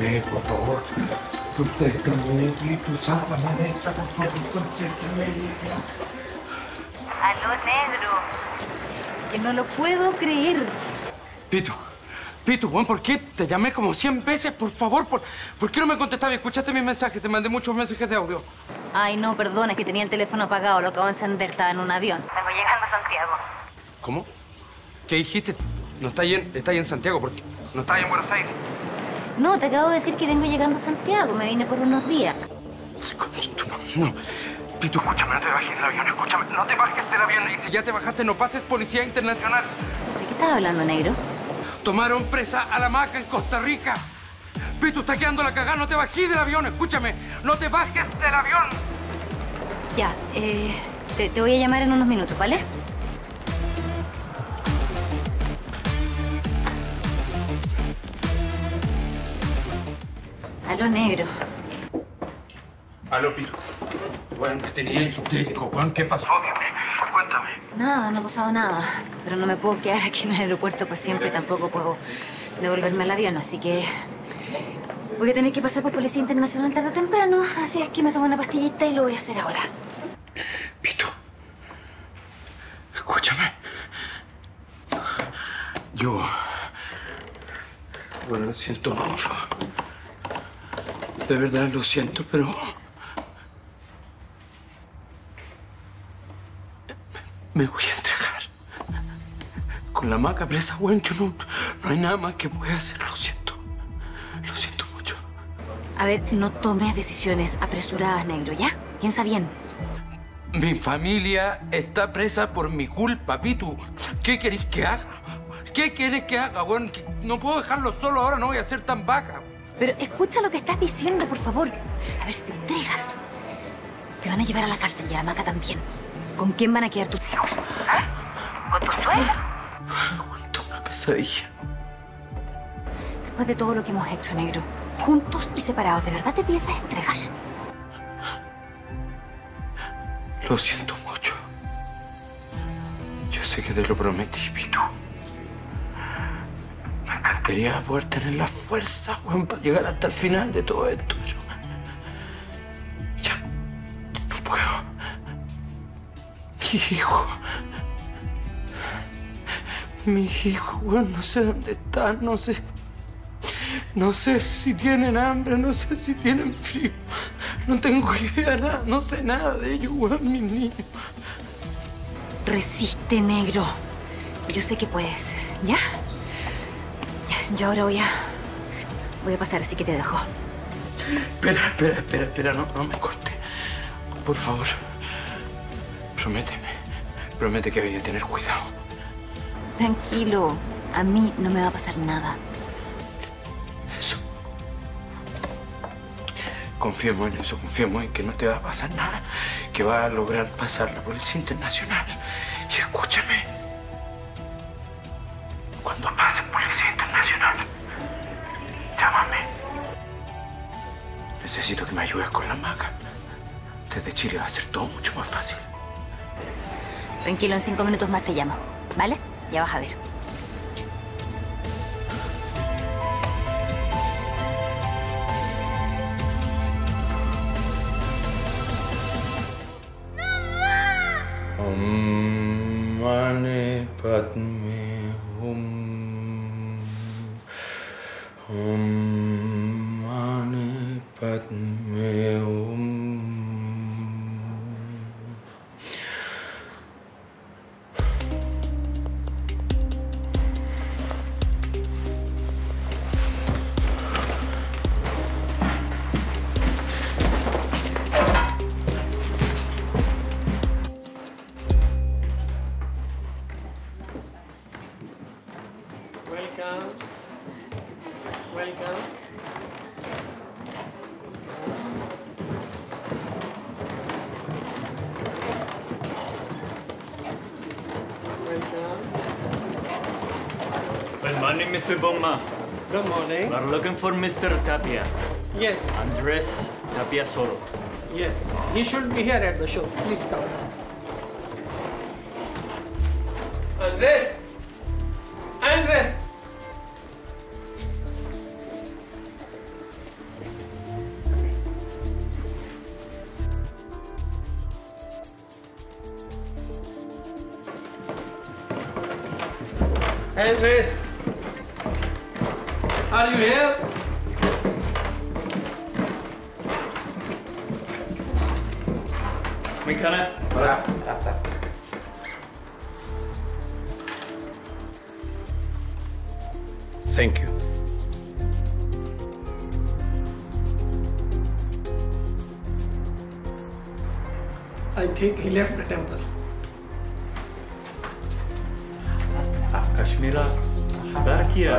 Contéstame, por favor. Contéstame, Pito, sálvame de esta, por favor, contéstame, negra. Aló, negro. Que no lo puedo creer. Pito, Juan, ¿por qué te llamé como 100 veces? Por favor, ¿por qué no me contestabas? ¿Escuchaste mis mensajes? Te mandé muchos mensajes de audio. Ay, no, perdón, es que tenía el teléfono apagado, lo acabo de encender, estaba en un avión. Vengo llegando a Santiago. ¿Cómo? ¿Qué dijiste? No está ahí en Santiago, ¿por qué? ¿No está ahí en Buenos Aires? No, te acabo de decir que vengo llegando a Santiago, me vine por unos días. No. Pito, escúchame, no te bajes del avión, escúchame. No te bajes del avión y si ya te bajaste, no pases Policía Internacional. ¿De qué estás hablando, negro? Tomaron presa a la maca en Costa Rica. Pito, está quedando la cagada, no te bajes del avión, escúchame. No te bajes del avión. Ya, te voy a llamar en unos minutos, ¿vale? Aló, negro. Aló, Pito. Juan, me tenía histérico. Juan, ¿qué pasó? Dime, cuéntame. Nada, no ha pasado nada. Pero no me puedo quedar aquí en el aeropuerto para siempre. Tampoco puedo devolverme al avión, así que voy a tener que pasar por Policía Internacional tarde o temprano. Así es que me tomo una pastillita y lo voy a hacer ahora. Pito, escúchame. Bueno, lo siento mucho. De verdad lo siento, pero me voy a entregar. Con la maca presa, bueno, no hay nada más que pueda hacer. Lo siento mucho. A ver, no tomes decisiones apresuradas, negro, ¿ya? Piensa bien. Mi familia está presa por mi culpa, Pitu. ¿Qué querés que haga? ¿Qué quieres que haga? Bueno, no puedo dejarlo solo ahora, no voy a ser tan vaca. Pero escucha lo que estás diciendo, por favor. A ver si te entregas. Te van a llevar a la cárcel y a la maca también. ¿Con quién van a quedar tus hijos? ¿Ah? ¿Con tu suegra? Aguanto una pesadilla. Después de todo lo que hemos hecho, negro, juntos y separados, ¿de verdad te piensas entregar? Lo siento mucho. Yo sé que te lo prometí, Pitu. Me encantaría poder tener la fuerza, Juan, para llegar hasta el final de todo esto, pero ya no puedo. Mi hijo, Juan, no sé dónde está, no sé si tienen hambre, no sé si tienen frío. No tengo idea, nada, no sé nada de ellos, Juan, mis niños. Resiste, negro. Yo sé que puedes, ¿ya? Yo ahora voy a pasar, así que te dejo. Espera, no me corte. Por favor, promete que voy a tener cuidado. Tranquilo, a mí no me va a pasar nada. Eso. Confiemos en eso, confiemos en que no te va a pasar nada, que va a lograr pasar la Policía Internacional. Y escúchame, cuando pase Policía Internacional, llámame. Necesito que me ayudes con la maca. Desde Chile va a ser todo mucho más fácil. Tranquilo, en 5 minutos más te llamo, ¿vale? Ya vas a ver. Mane Padme Mane Padme Welcome. Good morning, Mr. Bomma. Good morning. We're looking for Mr. Tapia. Yes, Andres Tapia Soro. yes. He should be here at the show. Please come. Andres! Andres, are you here? Mexicana. Thank you. I think he left the temple. Kashmira. Sparkia.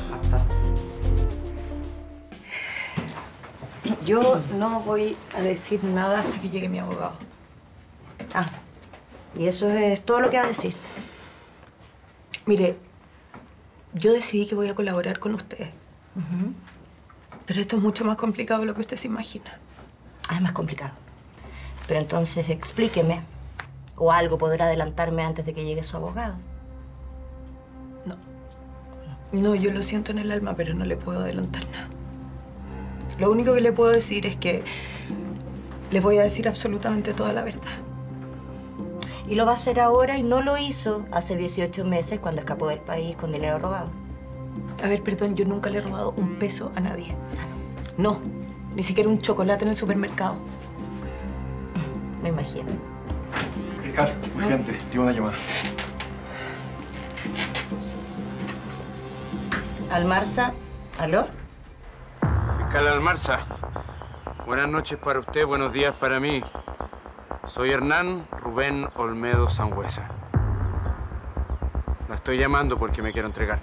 Yo no voy a decir nada hasta que llegue mi abogado. Ah, y eso es todo lo que va a decir. Mire, yo decidí que voy a colaborar con ustedes. Pero esto es mucho más complicado de lo que usted se imagina. Ah, es más complicado. Pero entonces explíqueme. O algo podrá adelantarme antes de que llegue su abogado. No, yo lo siento en el alma, pero no le puedo adelantar nada. Lo único que le puedo decir es que le voy a decir absolutamente toda la verdad. Y lo va a hacer ahora y no lo hizo hace 18 meses cuando escapó del país con dinero robado. A ver, perdón, yo nunca le he robado un peso a nadie. No, ni siquiera un chocolate en el supermercado. Me imagino. Fiscal, urgente, tengo una llamada. Almarza, ¿aló? Fiscal Almarza, buenas noches para usted, buenos días para mí. Soy Hernán Rubén Olmedo Sangüesa. La estoy llamando porque me quiero entregar.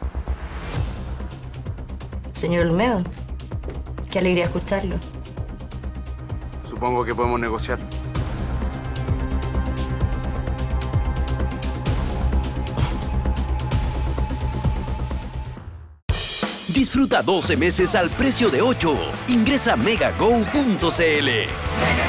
Señor Olmedo, qué alegría escucharlo. Supongo que podemos negociar. Disfruta 12 meses al precio de 8. Ingresa a megago.cl.